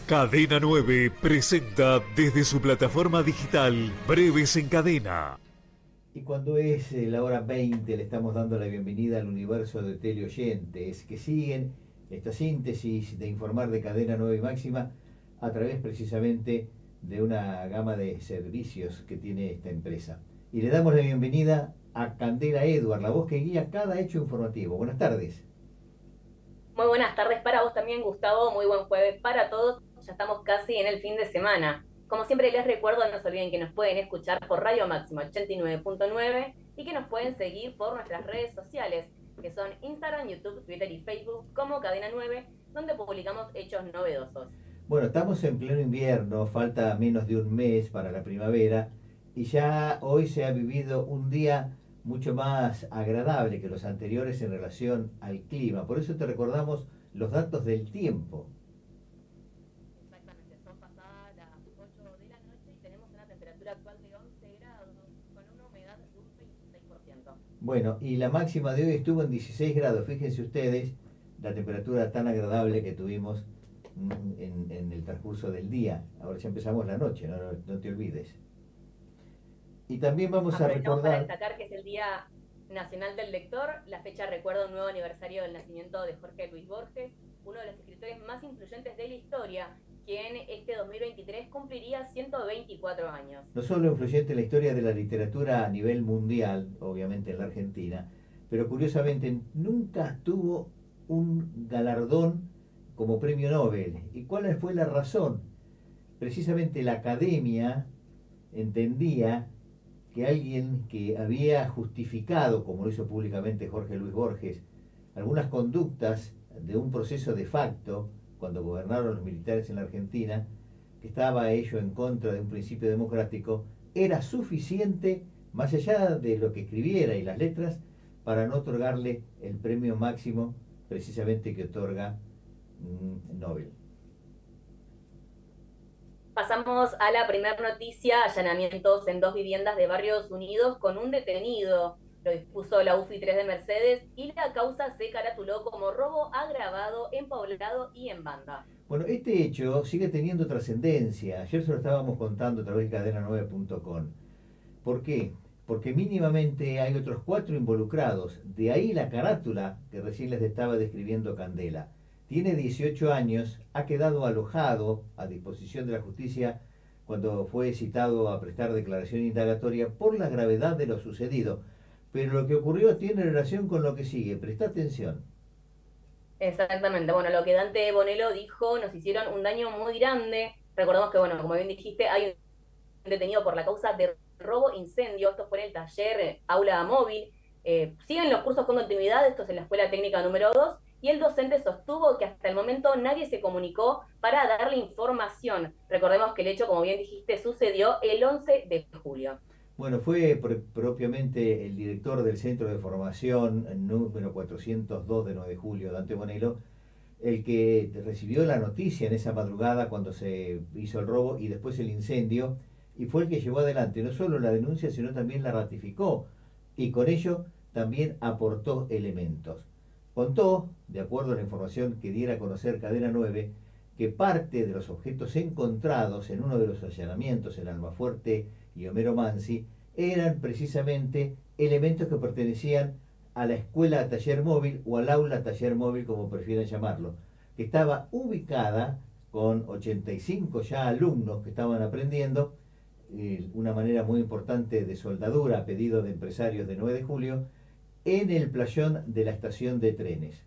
Cadena 9 presenta desde su plataforma digital Breves en Cadena. Y cuando es la hora 20 le estamos dando la bienvenida al universo de teleoyentes que siguen esta síntesis de informar de Cadena 9 y Máxima a través precisamente de una gama de servicios que tiene esta empresa. Y le damos la bienvenida a Candela Edward, la voz que guía cada hecho informativo. Buenas tardes. Muy buenas tardes para vos también, Gustavo. Muy buen jueves para todos. Ya estamos casi en el fin de semana. Como siempre les recuerdo, no se olviden que nos pueden escuchar por Radio Máxima 89.9 y que nos pueden seguir por nuestras redes sociales, que son Instagram, YouTube, Twitter y Facebook como Cadena 9, donde publicamos hechos novedosos. Bueno, estamos en pleno invierno, falta menos de un mes para la primavera y ya hoy se ha vivido un día mucho más agradable que los anteriores en relación al clima. Por eso te recordamos los datos del tiempo. Exactamente, son pasadas las 8 de la noche y tenemos una temperatura actual de 11 grados con una humedad de un 26%. Bueno, y la máxima de hoy estuvo en 16 grados. Fíjense ustedes la temperatura tan agradable que tuvimos en el transcurso del día. Ahora ya empezamos la noche, no te olvides. Y también vamos a recordar... para destacar que es el Día Nacional del Lector. La fecha recuerda un nuevo aniversario del nacimiento de Jorge Luis Borges, uno de los escritores más influyentes de la historia, quien este 2023 cumpliría 124 años. No solo influyente en la historia de la literatura a nivel mundial, obviamente en la Argentina, pero curiosamente nunca tuvo un galardón como premio Nobel. ¿Y cuál fue la razón? Precisamente la academia entendía que alguien que había justificado, como lo hizo públicamente Jorge Luis Borges, algunas conductas de un proceso de facto, cuando gobernaron los militares en la Argentina, que estaba ello en contra de un principio democrático, era suficiente, más allá de lo que escribiera y las letras, para no otorgarle el premio máximo precisamente que otorga Nobel. Pasamos a la primera noticia: allanamientos en 2 viviendas de Barrios Unidos con un detenido. Lo dispuso la UFI 3 de Mercedes y la causa se caratuló como robo agravado en poblado y en banda. Bueno, este hecho sigue teniendo trascendencia. Ayer se lo estábamos contando a través de cadena9.com. ¿Por qué? Porque mínimamente hay otros 4 involucrados. De ahí la carátula que recién les estaba describiendo Candela. Tiene 18 años, ha quedado alojado a disposición de la justicia cuando fue citado a prestar declaración indagatoria por la gravedad de lo sucedido. Pero lo que ocurrió tiene relación con lo que sigue. Presta atención. Exactamente. Bueno, lo que Dante Bonello dijo: nos hicieron un daño muy grande. Recordemos que, bueno, como bien dijiste, hay un detenido por la causa de robo incendio. Esto fue en el taller Aula Móvil. Siguen los cursos con continuidad, esto es en la Escuela Técnica número 2, y el docente sostuvo que hasta el momento nadie se comunicó para darle información. Recordemos que el hecho, como bien dijiste, sucedió el 11 de julio. Bueno, fue propiamente el director del Centro de Formación número 402 de 9 de julio, Dante Bonello, el que recibió la noticia en esa madrugada cuando se hizo el robo y después el incendio, y fue el que llevó adelante no solo la denuncia, sino también la ratificó, y con ello también aportó elementos. Contó, de acuerdo a la información que diera a conocer Cadena 9, que parte de los objetos encontrados en uno de los allanamientos en Almafuerte y Homero Mansi eran precisamente elementos que pertenecían a la escuela taller móvil o al aula taller móvil, como prefieran llamarlo, que estaba ubicada con 85 ya alumnos que estaban aprendiendo una manera muy importante de soldadura a pedido de empresarios de 9 de julio en el playón de la estación de trenes.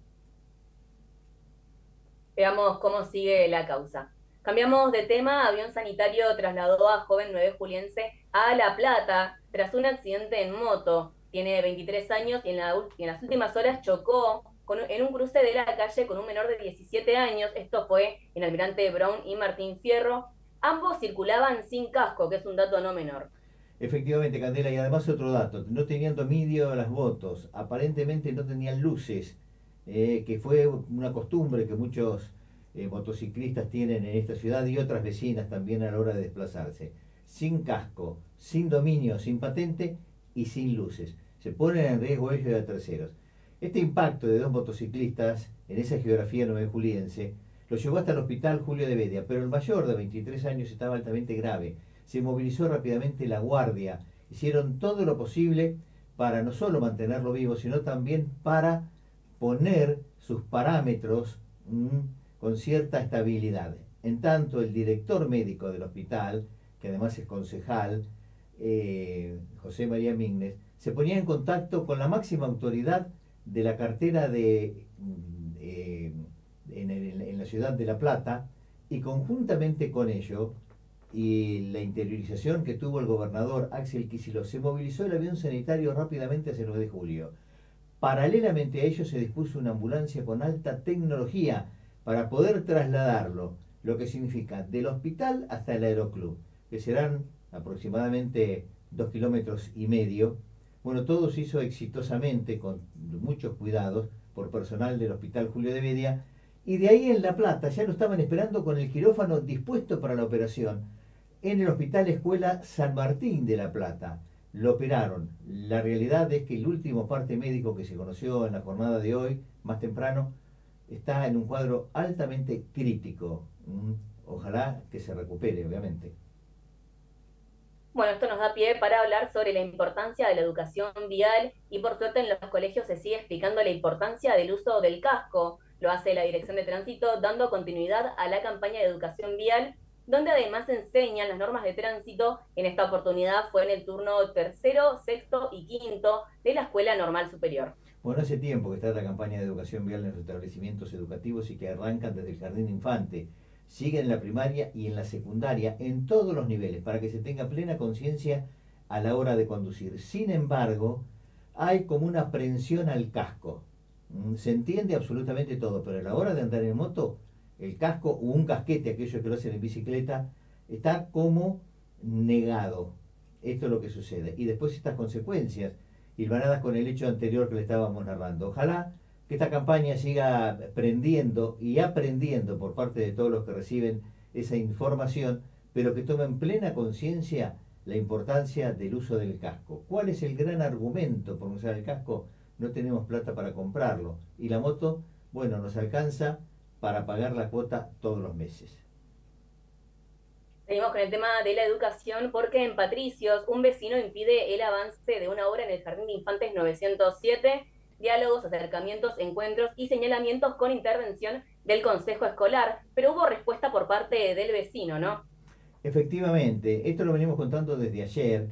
Veamos cómo sigue la causa. Cambiamos de tema. Avión sanitario trasladó a joven 9 juliense a La Plata tras un accidente en moto. Tiene 23 años y en las últimas horas chocó en un cruce de la calle con un menor de 17 años. Esto fue en Almirante Brown y Martín Fierro. Ambos circulaban sin casco, que es un dato no menor. Efectivamente, Candela, y además otro dato: no tenían dominio de las motos, aparentemente no tenían luces, que fue una costumbre que muchos motociclistas tienen en esta ciudad y otras vecinas también a la hora de desplazarse. Sin casco, sin dominio, sin patente y sin luces. Se ponen en riesgo ellos y a terceros. Este impacto de 2 motociclistas en esa geografía nuevejuliense Lo llevó hasta el hospital Julio de Bedia, pero el mayor de 23 años estaba altamente grave. Se movilizó rápidamente la guardia. Hicieron todo lo posible para no solo mantenerlo vivo, sino también para poner sus parámetros con cierta estabilidad. En tanto, el director médico del hospital, que además es concejal, José María Mignes, se ponía en contacto con la máxima autoridad de la cartera en la ciudad de La Plata, y conjuntamente con ello y la interiorización que tuvo el gobernador Axel Kicillof, se movilizó el avión sanitario rápidamente hacia el 9 de julio. Paralelamente a ello se dispuso una ambulancia con alta tecnología para poder trasladarlo, lo que significa del hospital hasta el aeroclub, que serán aproximadamente 2,5 kilómetros. Bueno, todo se hizo exitosamente, con muchos cuidados, por personal del Hospital Julio de Bedia, y de ahí en La Plata ya lo estaban esperando con el quirófano dispuesto para la operación en el Hospital Escuela San Martín de La Plata. Lo operaron. La realidad es que el último parte médico que se conoció en la jornada de hoy, más temprano, está en un cuadro altamente crítico. Ojalá que se recupere, obviamente. Bueno, esto nos da pie para hablar sobre la importancia de la educación vial y por suerte en los colegios se sigue explicando la importancia del uso del casco. Lo hace la Dirección de Tránsito dando continuidad a la campaña de educación vial, donde además enseñan las normas de tránsito. En esta oportunidad fue en el turno tercero, sexto y quinto de la Escuela Normal Superior. Bueno, hace tiempo que está la campaña de educación vial en los establecimientos educativos y que arrancan desde el jardín de infante, siguen en la primaria y en la secundaria, en todos los niveles, para que se tenga plena conciencia a la hora de conducir. Sin embargo, hay como una aprensión al casco. Se entiende absolutamente todo, pero a la hora de andar en moto, el casco o un casquete, aquellos que lo hacen en bicicleta, está como negado. Esto es lo que sucede. Y después estas consecuencias, hilvanadas con el hecho anterior que le estábamos narrando. Ojalá que esta campaña siga prendiendo y aprendiendo por parte de todos los que reciben esa información, pero que tomen plena conciencia la importancia del uso del casco. ¿Cuál es el gran argumento por usar el casco? No tenemos plata para comprarlo. Y la moto, bueno, nos alcanza para pagar la cuota todos los meses. Seguimos con el tema de la educación porque en Patricios un vecino impide el avance de una obra en el Jardín de Infantes 907, diálogos, acercamientos, encuentros y señalamientos con intervención del Consejo Escolar, pero hubo respuesta por parte del vecino, ¿no? Efectivamente, esto lo venimos contando desde ayer.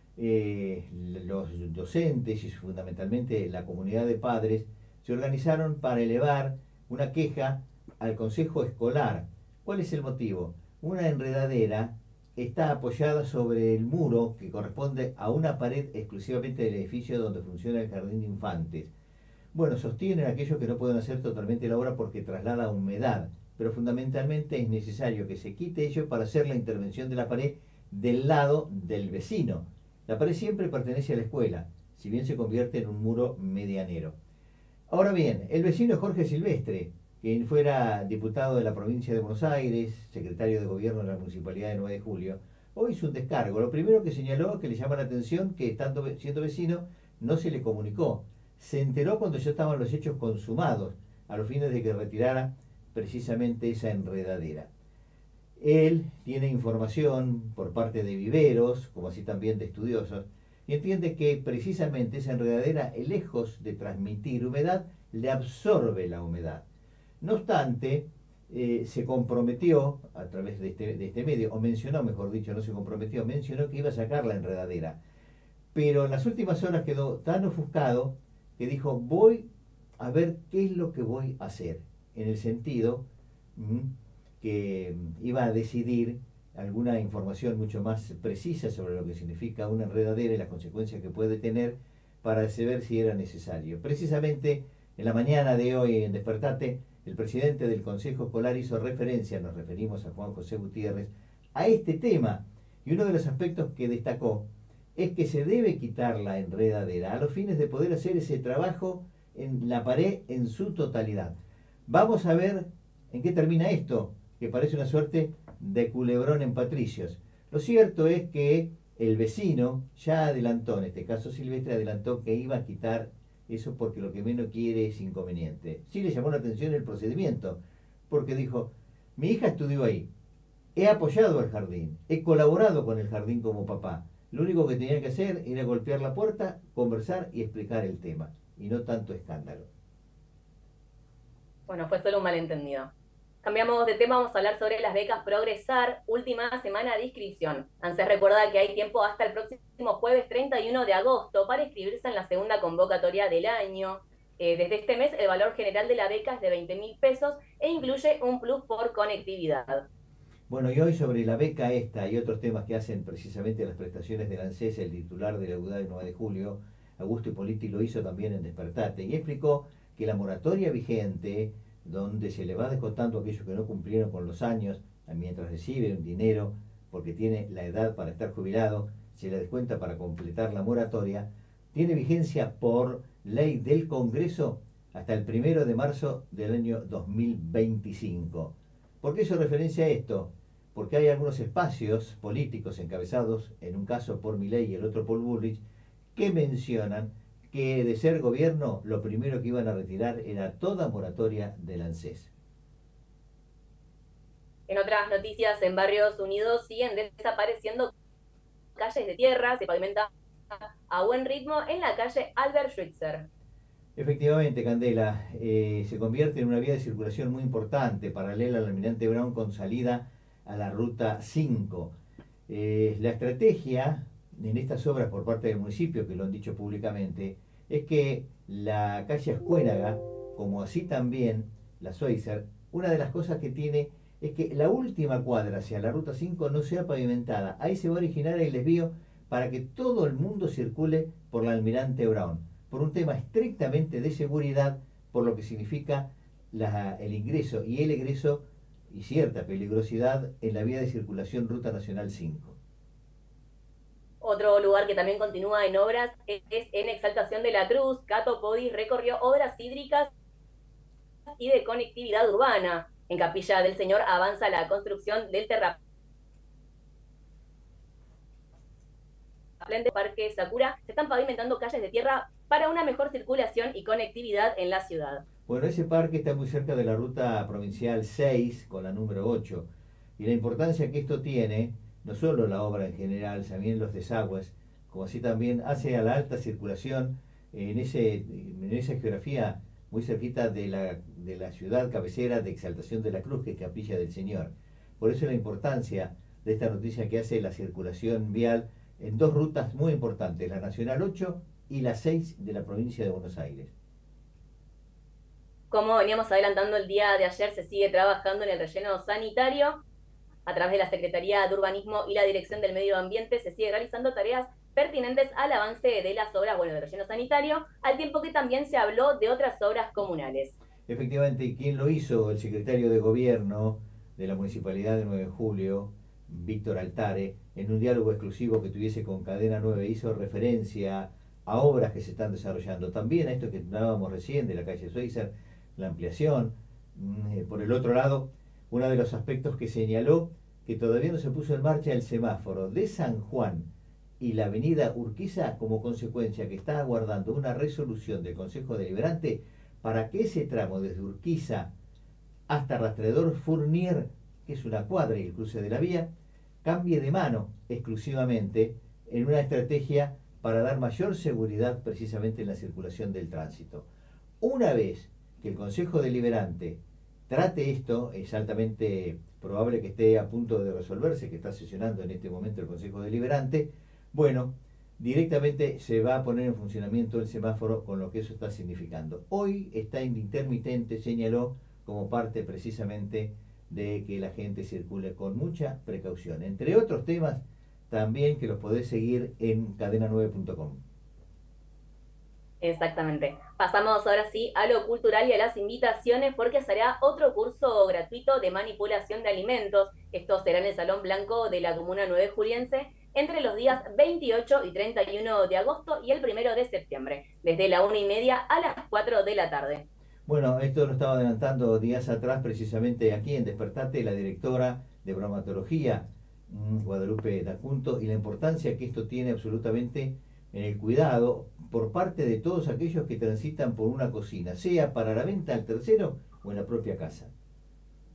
Los docentes y fundamentalmente la comunidad de padres se organizaron para elevar una queja al Consejo Escolar. ¿Cuál es el motivo? Una enredadera está apoyada sobre el muro que corresponde a una pared exclusivamente del edificio donde funciona el jardín de infantes. Bueno, sostienen aquellos que no pueden hacer totalmente la obra porque traslada humedad, pero fundamentalmente es necesario que se quite ello para hacer la intervención de la pared del lado del vecino. La pared siempre pertenece a la escuela, si bien se convierte en un muro medianero. Ahora bien, el vecino Jorge Silvestre, quien fuera diputado de la provincia de Buenos Aires, secretario de gobierno de la Municipalidad de 9 de Julio, hoy hizo un descargo. Lo primero que señaló, que le llama la atención, que estando siendo vecino, no se le comunicó. Se enteró cuando ya estaban los hechos consumados, a los fines de que retirara precisamente esa enredadera. Él tiene información por parte de viveros, como así también de estudiosos, y entiende que precisamente esa enredadera, lejos de transmitir humedad, le absorbe la humedad. No obstante, se comprometió a través de este medio, o mencionó, mejor dicho, no se comprometió, mencionó que iba a sacar la enredadera. Pero en las últimas horas quedó tan ofuscado que dijo, voy a ver qué es lo que voy a hacer, en el sentido que iba a decidir alguna información mucho más precisa sobre lo que significa una enredadera y las consecuencias que puede tener para saber si era necesario. Precisamente en la mañana de hoy en Despertate, el presidente del Consejo Escolar hizo referencia, nos referimos a Juan José Gutiérrez, a este tema, y uno de los aspectos que destacó es que se debe quitar la enredadera a los fines de poder hacer ese trabajo en la pared en su totalidad. Vamos a ver en qué termina esto, que parece una suerte de culebrón en Patricios. Lo cierto es que el vecino ya adelantó, en este caso Silvestre adelantó que iba a quitar eso porque lo que menos quiere es inconveniente. Sí le llamó la atención el procedimiento, porque dijo, mi hija estudió ahí, he apoyado al jardín, he colaborado con el jardín como papá. Lo único que tenía que hacer era golpear la puerta, conversar y explicar el tema, y no tanto escándalo. Bueno, fue solo un malentendido. Cambiamos de tema, vamos a hablar sobre las becas Progresar, última semana de inscripción. ANSES recuerda que hay tiempo hasta el próximo jueves 31 de agosto para inscribirse en la segunda convocatoria del año. Desde este mes el valor general de la beca es de 20.000 pesos e incluye un plus por conectividad. Bueno, y hoy sobre la beca esta y otros temas que hacen precisamente las prestaciones del ANSES, el titular de la UDA de 9 de julio, Augusto Hippoliti, lo hizo también en Despertate y explicó que la moratoria vigente, donde se le va descontando a aquellos que no cumplieron con los años, mientras recibe un dinero porque tiene la edad para estar jubilado, se le descuenta para completar la moratoria, tiene vigencia por ley del Congreso hasta el 1 de marzo del año 2025. ¿Por qué hizo referencia a esto? Porque hay algunos espacios políticos encabezados, en un caso por Milei y el otro por Bullrich, que mencionan que de ser gobierno lo primero que iban a retirar era toda moratoria del ANSES. En otras noticias, en Barrios Unidos siguen desapareciendo calles de tierra, se pavimenta a buen ritmo en la calle Albert Schweitzer. Efectivamente, Candela, se convierte en una vía de circulación muy importante, paralela al Almirante Brown con salida a la Ruta 5. La estrategia en estas obras por parte del municipio, que lo han dicho públicamente, es que la calle Ascuénaga, como así también la Schweitzer, una de las cosas que tiene es que la última cuadra hacia la Ruta 5 no sea pavimentada. Ahí se va a originar el desvío para que todo el mundo circule por la Almirante Brown, por un tema estrictamente de seguridad, por lo que significa el ingreso y el egreso y cierta peligrosidad en la vía de circulación Ruta Nacional 5. Otro lugar que también continúa en obras es en Exaltación de la Cruz. Cato Podi recorrió obras hídricas y de conectividad urbana. En Capilla del Señor avanza la construcción del terraplén de Parque Sakura. Se están pavimentando calles de tierra para una mejor circulación y conectividad en la ciudad. Bueno, ese parque está muy cerca de la ruta provincial 6 con la número 8. Y la importancia que esto tiene, no solo la obra en general, también los desagües, como así también hace a la alta circulación en esa geografía muy cerquita de la ciudad cabecera de Exaltación de la Cruz, que es Capilla del Señor. Por eso la importancia de esta noticia que hace la circulación vial en dos rutas muy importantes, la Nacional 8 y la 6 de la provincia de Buenos Aires. Como veníamos adelantando el día de ayer, se sigue trabajando en el relleno sanitario. A través de la Secretaría de Urbanismo y la Dirección del Medio Ambiente se sigue realizando tareas pertinentes al avance de las obras, del relleno sanitario, al tiempo que también se habló de otras obras comunales. Efectivamente, ¿quién lo hizo? El secretario de Gobierno de la Municipalidad de 9 de Julio, Víctor Altare, en un diálogo exclusivo que tuviese con Cadena 9, hizo referencia a obras que se están desarrollando. También a esto que hablábamos recién de la calle Schweitzer, la ampliación. Por el otro lado, uno de los aspectos que señaló que todavía no se puso en marcha el semáforo de San Juan y la avenida Urquiza, como consecuencia que está aguardando una resolución del Consejo Deliberante para que ese tramo desde Urquiza hasta Rastreador Fournier, que es una cuadra y el cruce de la vía, cambie de mano exclusivamente en una estrategia para dar mayor seguridad precisamente en la circulación del tránsito. Una vez que el Consejo Deliberante trate esto, es altamente probable que esté a punto de resolverse, que está sesionando en este momento el Consejo Deliberante, bueno, directamente se va a poner en funcionamiento el semáforo con lo que eso está significando. Hoy está en intermitente, señaló, como parte precisamente de que la gente circule con mucha precaución. Entre otros temas, también que los podés seguir en cadena9.com. Exactamente. Pasamos ahora sí a lo cultural y a las invitaciones porque será otro curso gratuito de manipulación de alimentos. Esto será en el Salón Blanco de la Comuna 9 Juliense entre los días 28 y 31 de agosto y el 1 de septiembre, desde la 1:30 a las 4 de la tarde. Bueno, esto lo estaba adelantando días atrás, precisamente aquí en Despertate, la directora de bromatología, Guadalupe Dacunto, y la importancia que esto tiene absolutamente en el cuidado por parte de todos aquellos que transitan por una cocina, sea para la venta al tercero o en la propia casa.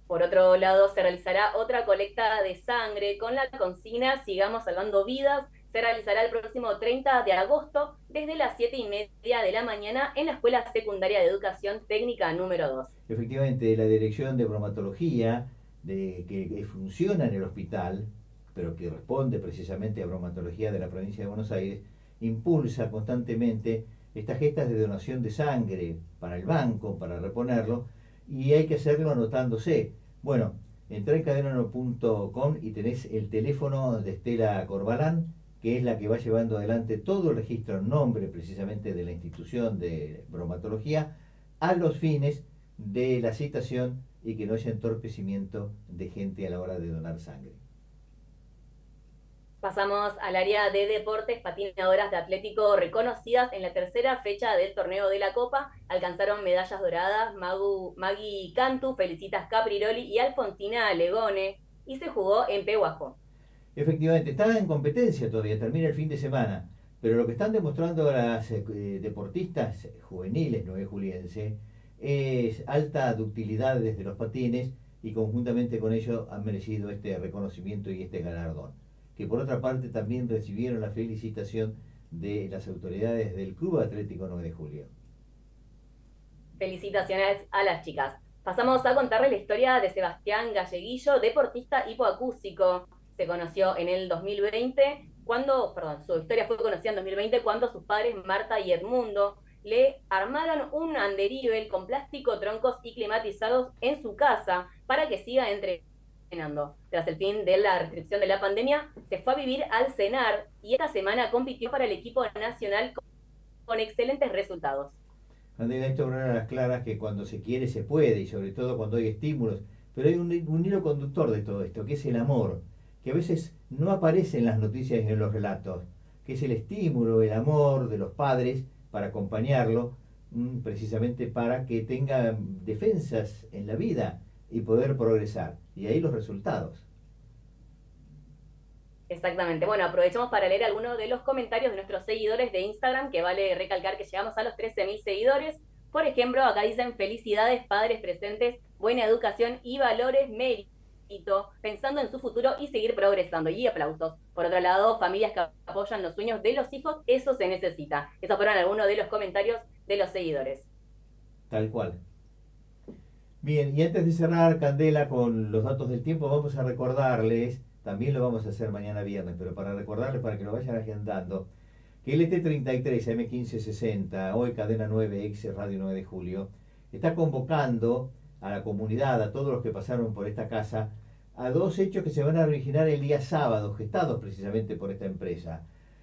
Por otro lado, se realizará otra colecta de sangre con la consigna Sigamos Salvando Vidas. Se realizará el próximo 30 de agosto desde las 7:30 de la mañana en la Escuela Secundaria de Educación Técnica número 2. Efectivamente, la Dirección de Bromatología, que funciona en el hospital, pero que responde precisamente a bromatología de la provincia de Buenos Aires, impulsa constantemente estas gestas de donación de sangre para el banco, para reponerlo, y hay que hacerlo anotándose. Bueno, entrá en cadena1.com y tenés el teléfono de Estela Corbalán, que es la que va llevando adelante todo el registro en nombre precisamente de la institución de bromatología, a los fines de la citación y que no haya entorpecimiento de gente a la hora de donar sangre. Pasamos al área de deportes. Patinadoras de Atlético reconocidas en la tercera fecha del torneo de la Copa alcanzaron medallas doradas. Maggie Cantu, Felicitas Capriroli y Alfonsina Legone, y se jugó en Pehuajó. Efectivamente, está en competencia todavía, termina el fin de semana, pero lo que están demostrando las deportistas juveniles juliense es alta ductilidad desde los patines, y conjuntamente con ello han merecido este reconocimiento y este galardón, que por otra parte también recibieron la felicitación de las autoridades del Club Atlético 9 de Julio. Felicitaciones a las chicas. Pasamos a contarles la historia de Sebastián Galleguillo, deportista hipoacústico. Se conoció en el 2020, su historia fue conocida en 2020 cuando sus padres Marta y Edmundo le armaron un andarivel con plástico, troncos y climatizados en su casa para que siga entrenando. Tras el fin de la restricción de la pandemia, se fue a vivir al CENAR y esta semana compitió para el equipo nacional con excelentes resultados. Andrea, esto es una de las claras que cuando se quiere se puede, y sobre todo cuando hay estímulos, pero hay un hilo conductor de todo esto, que es el amor, que a veces no aparece en las noticias y en los relatos, que es el estímulo, el amor de los padres para acompañarlo, precisamente para que tenga defensas en la vida y poder progresar. Y ahí los resultados. Exactamente. Bueno, aprovechamos para leer algunos de los comentarios de nuestros seguidores de Instagram, que vale recalcar que llegamos a los 13.000 seguidores. Por ejemplo, acá dicen: felicidades, padres presentes, buena educación y valores, mérito, pensando en su futuro y seguir progresando. Y aplausos. Por otro lado, familias que apoyan los sueños de los hijos, eso se necesita. Esos fueron algunos de los comentarios de los seguidores. Tal cual. Bien, y antes de cerrar, Candela, con los datos del tiempo, vamos a recordarles, también lo vamos a hacer mañana viernes, pero para recordarles, para que lo vayan agendando, que el ET33 AM1560, hoy Cadena 9, ex Radio 9 de Julio, está convocando a la comunidad, a todos los que pasaron por esta casa, a dos hechos que se van a originar el día sábado, gestados precisamente por esta empresa.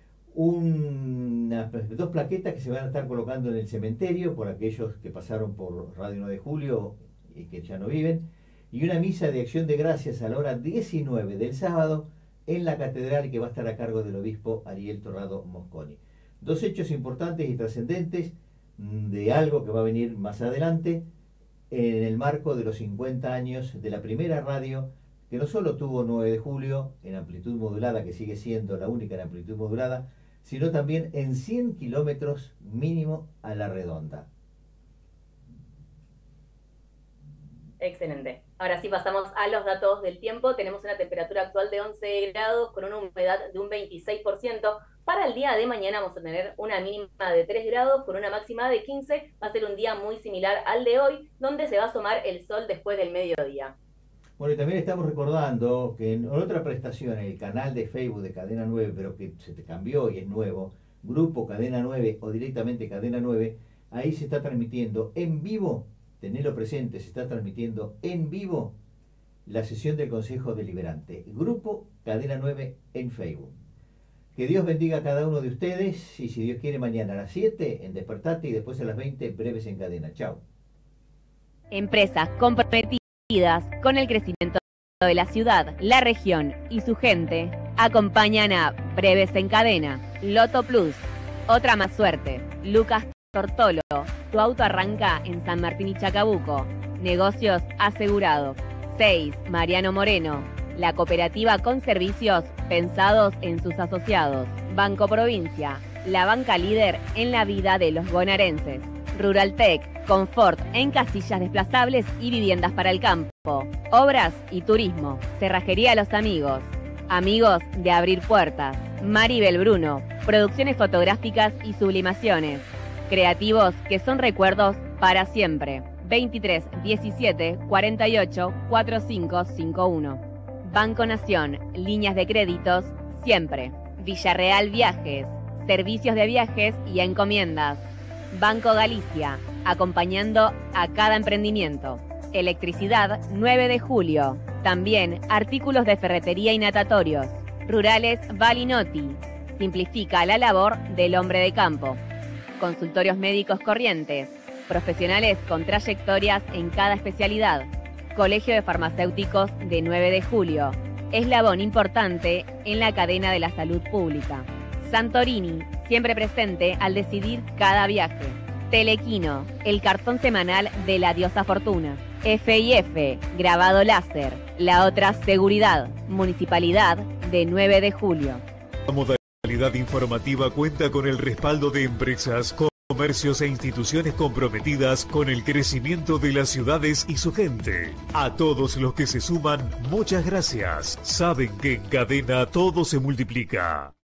Dos plaquetas que se van a estar colocando en el cementerio por aquellos que pasaron por Radio 9 de Julio y que ya no viven, y una misa de acción de gracias a la hora 19 del sábado en la catedral, que va a estar a cargo del obispo Ariel Torrado Mosconi. Dos hechos importantes y trascendentes de algo que va a venir más adelante en el marco de los 50 años de la primera radio que no solo tuvo 9 de Julio en amplitud modulada, que sigue siendo la única en amplitud modulada, sino también en 100 kilómetros mínimo a la redonda. Excelente. Ahora sí pasamos a los datos del tiempo. Tenemos una temperatura actual de 11 grados con una humedad de un 26%. Para el día de mañana vamos a tener una mínima de 3 grados con una máxima de 15. Va a ser un día muy similar al de hoy, donde se va a asomar el sol después del mediodía. Bueno, y también estamos recordando que en otra prestación, en el canal de Facebook de Cadena 9, pero que se te cambió y es nuevo, Grupo Cadena 9 o directamente Cadena 9, ahí se está transmitiendo en vivo. Tenelo presente, se está transmitiendo en vivo la sesión del Consejo Deliberante. Grupo Cadena 9 en Facebook. Que Dios bendiga a cada uno de ustedes, y si Dios quiere, mañana a las 7 en Despertate y después a las 20 Breves en Cadena. Chao. Empresas comprometidas con el crecimiento de la ciudad, la región y su gente acompañan a Breves en Cadena, Loto Plus, Otra Más Suerte, Lucas Tortolo, tu auto arranca en San Martín y Chacabuco. Negocios Asegurado. 6. Mariano Moreno, la cooperativa con servicios pensados en sus asociados. Banco Provincia, la banca líder en la vida de los bonaerenses. Ruraltec, confort en casillas desplazables y viviendas para el campo. obras y turismo. Cerrajería Los Amigos. Amigos de Abrir Puertas. Maribel Bruno. Producciones fotográficas y sublimaciones. Creativos que son recuerdos para siempre. 23 17 48 4551. Banco Nación. Líneas de créditos siempre. Villarreal Viajes. Servicios de viajes y encomiendas. Banco Galicia. Acompañando a cada emprendimiento. Electricidad 9 de julio. También artículos de ferretería y natatorios. Rurales Balinotti. Simplifica la labor del hombre de campo. Consultorios médicos Corrientes. Profesionales con trayectorias en cada especialidad. Colegio de Farmacéuticos de 9 de julio. Eslabón importante en la cadena de la salud pública. Santorini, siempre presente al decidir cada viaje. Telequino, el cartón semanal de la diosa Fortuna. F&F, grabado láser. La otra seguridad, Municipalidad de 9 de julio. La modalidad informativa cuenta con el respaldo de empresas, comercios e instituciones comprometidas con el crecimiento de las ciudades y su gente. A todos los que se suman, muchas gracias. Saben que en cadena todo se multiplica.